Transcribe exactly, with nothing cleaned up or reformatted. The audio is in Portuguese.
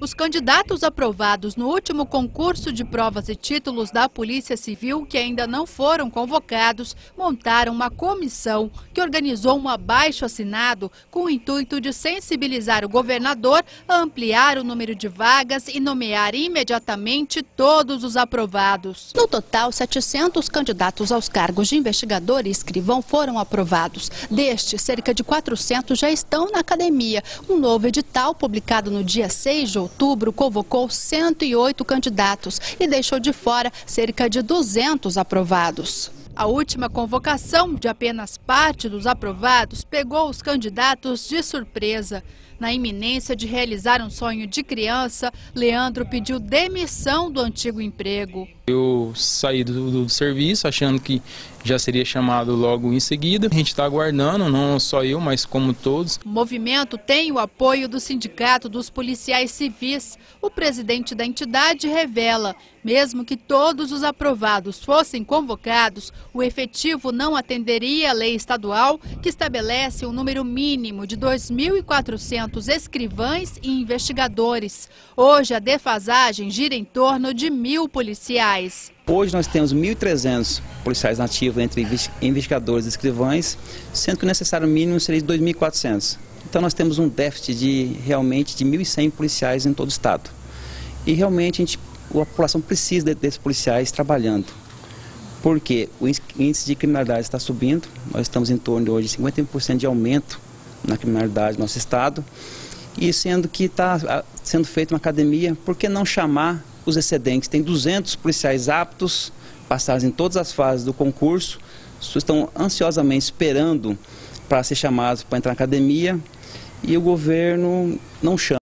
Os candidatos aprovados no último concurso de provas e títulos da Polícia Civil, que ainda não foram convocados, montaram uma comissão que organizou um abaixo-assinado com o intuito de sensibilizar o governador a ampliar o número de vagas e nomear imediatamente todos os aprovados. No total, setecentos candidatos aos cargos de investigador e escrivão foram aprovados. Destes, cerca de quatrocentos já estão na academia. Um novo edital, publicado no dia seis de outubro, convocou cento e oito candidatos e deixou de fora cerca de duzentos aprovados. A última convocação de apenas parte dos aprovados pegou os candidatos de surpresa. Na iminência de realizar um sonho de criança, Leandro pediu demissão do antigo emprego. Eu saí do, do serviço achando que já seria chamado logo em seguida. A gente está aguardando, não só eu, mas como todos. O movimento tem o apoio do Sindicato dos Policiais Civis. O presidente da entidade revela, mesmo que todos os aprovados fossem convocados, o efetivo não atenderia a lei estadual que estabelece um número mínimo de dois mil e quatrocentos escrivães e investigadores. Hoje a defasagem gira em torno de mil policiais. Hoje nós temos mil e trezentos policiais nativos entre investigadores e escrivães, sendo que o necessário mínimo seria de dois mil e quatrocentos. Então nós temos um déficit de realmente de mil e cem policiais em todo o estado. E realmente a, gente, a população precisa desses policiais trabalhando. Porque o índice de criminalidade está subindo, nós estamos em torno de hoje de cinquenta por cento de aumento na criminalidade do nosso estado. E sendo que está sendo feita uma academia, por que não chamar os excedentes? Tem duzentos policiais aptos, passados em todas as fases do concurso, estão ansiosamente esperando para ser chamados para entrar na academia e o governo não chama.